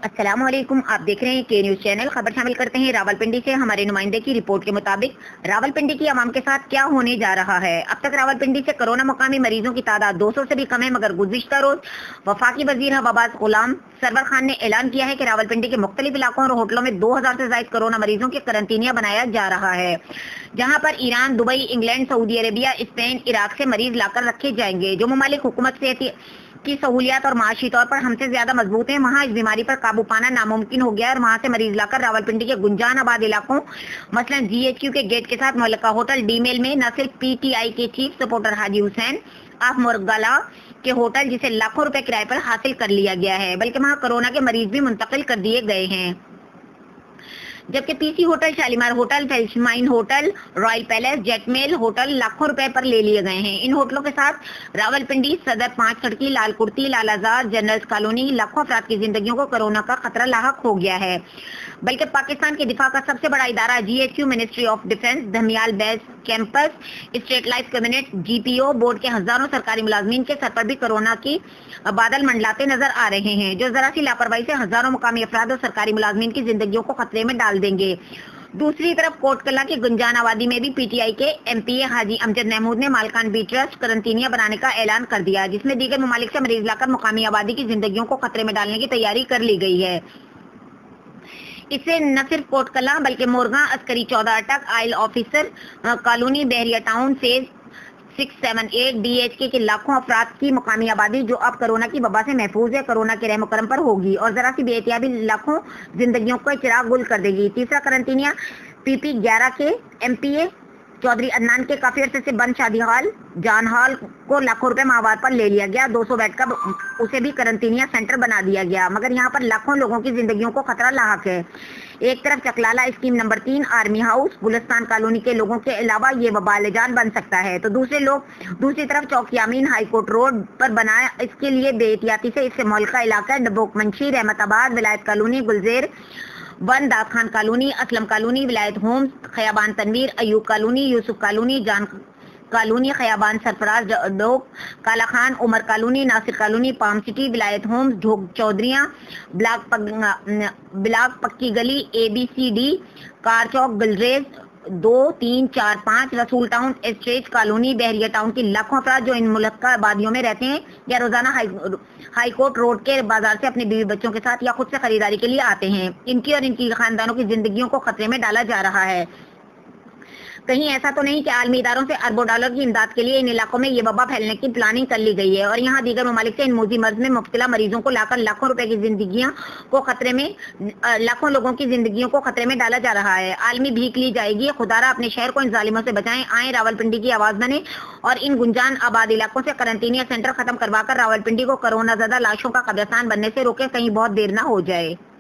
السلام علیکم، آپ دیکھ رہے ہیں کے نیوز چینل۔ خبر شامل کرتے ہیں راولپنڈی سے۔ ہمارے نمائندے کی رپورٹ کے مطابق راولپنڈی کی عوام کے ساتھ کیا ہونے جا رہا ہے۔ اب تک راولپنڈی سے کرونا مقامی مریضوں کی تعداد 200 سے بھی کم ہے، مگر گزشتہ روز وفاقی وزیر عباس غلام سرور خان نے اعلان کیا ہے کہ راولپنڈی کے مختلف علاقوں اور ہوٹلوں میں 2000 سے زائد کرونا مریضوں کے قرنطینہ بنایا جا رہا ہے، جہاں پر Iran, Dubai, England, Saudi Arabia, Spain, Iraq سے مریض لا کر رکھے جائیں گے۔ جو ممالک حکومت سے کی سہولیات اور معاشی طور پر ہم سے زیادہ مضبوط ہیں، وہاں اس بیماری پر قابو پانا ناممکن ہو گیا ہے، اور وہاں سے مریض لا کر راولپنڈی کے گنجان آباد علاقوں مثلا GHQ کے گیٹ کے ساتھ ملکہ ہوٹل ڈی میل میں نہ صرف PTI کے chief supporter Haji Hussain of Margalla کے ہوٹل، جسے لاکھوں روپے کرائے پر حاصل کر لیا گیا ہے، بلکہ وہاں کورونا کے مریض بھی منتقل کر دیے گئے ہیں، جبکہ PC hotel, Shalimar hotel, Flashman's hotel, royal palace, jet mail hotel لاکھوں روپے پر لے لیے گئے ہیں۔ ان ہوٹلوں کے ساتھ راولپنڈی، صدر 5 سڑکی، لال کرتی، لال آزاد، جنرلز کالونی لاکھوں افراد کی زندگیوں کو کورونا کا خطرہ لاحق ہو گیا ہے، بلکہ پاکستان کے دفاع کا سب سے بڑا ادارہ GHQ، ministry of defence, Dhamial base camps, state life cabinet, GPO board کے ہزاروں سرکاری ملازمین کے سر پر بھی کورونا کی بادل منڈلاتے نظر آ رہے ہیں، جو ذرا سی لاپرواہی سے ہزاروں مقامی افراد اور سرکاری ملازمین کی زندگیوں کو خطرے میں ڈال دیں گے۔ دوسری طرف کوٹ کلا کی گنجان آبادی میں بھی PTI کے MPA حاجی امجد محمود نے مالکان بی ٹرسٹ قرنطینہ بنانے کا اعلان کر دیا، جس میں دیگر ممالک سے مریض لا کر مقامی آبادی کی زندگیوں کو خطرے میں ڈالنے کی تیاری کر لی گئی ہے۔ اس سے نہ صرف کوٹ کلا بلکہ Morgah, Askari 14 Attock, oil officer colony, Bahria town, phase 678 DHK کے لاکھوں افراد کی مقامی آبادی، جو اب کورونا کی وبا سے محفوظ ہے، کورونا کے رحم و کرم پر ہوگی اور ذرا سی بے احتیاطی لاکھوں زندگیوں کو چراغ گل کر دے گی۔ تیسرا قرنطینہ PP 11 کے MPA چودھری عدنان کے کافی عرصے سے بند شادی ہال جان ہال کو لاکھوں روپے ماہوار پر لے لیا گیا، 200 بیڈ کا اسے بھی قرنطینہ سینٹر بنا دیا گیا، مگر یہاں پر لاکھوں لوگوں کی زندگیوں کو خطرہ لاحق ہے۔ ایک طرف Chaklala scheme number 3 army house Gulistan colony کے لوگوں کے علاوہ یہ وبال جان بن سکتا ہے، تو دوسری طرف Chowk Yamin high court road پر بنا اس کے لیے بے احتیاطی سے اس سے مولکہ علاقہ ڈبوک منشی، رحمت آباد، ولایت colony, Gulzeer one, Dad Khan colony, Aslam colony, Wilayat homes, Khayaban Tanvir, Ayub colony, Yousuf colony, Jan colony, Khayaban Sarfaraz Dhok, Kala Khan, Umar colony, Nasir colony, palm city, Wilayat homes, Dhok Chaudhrian, block پکی گلی، ABCD، کار چوک، galleries 2، 3، 4، 5، Rasool town, street colony, Bahria town کی لاکھوں افراد جو ان ملکہ آبادیوں میں رہتے ہیں یا روزانہ ہائی کورٹ روڈ کے بازار سے اپنے بیوی بچوں کے ساتھ یا خود سے خریداری کے لیے آتے ہیں، ان کی اور ان کی خاندانوں کی زندگیوں کو خطرے میں ڈالا جا رہا ہے۔ کہیں ایسا تو نہیں کہ عالمی اداروں سے اربوں ڈالر کی امداد کے لیے ان علاقوں میں یہ وبا پھیلنے کی پلاننگ کر لی گئی ہے، اور یہاں دیگر ممالک سے ان موذی مرض میں مبتلا مریضوں کو لا کر لاکھوں روپے کی زندگیوں کو خطرے میں لاکھوں لوگوں کی زندگیوں کو خطرے میں ڈالا جا رہا ہے۔ عالمی بھیک لی جائے گی۔ خدارا اپنے شہر کو ان ظالموں سے بچائیں، آئیں راولپنڈی کی آواز بنیں اور ان گنجان آباد علاقوں سے قرنطینہ سینٹر ختم کروا کر راولپنڈی کو کورونا زدہ لاشوں کا قبرستان بننے سے روکیں، کہیں بہت دیر نہ ہو جائے۔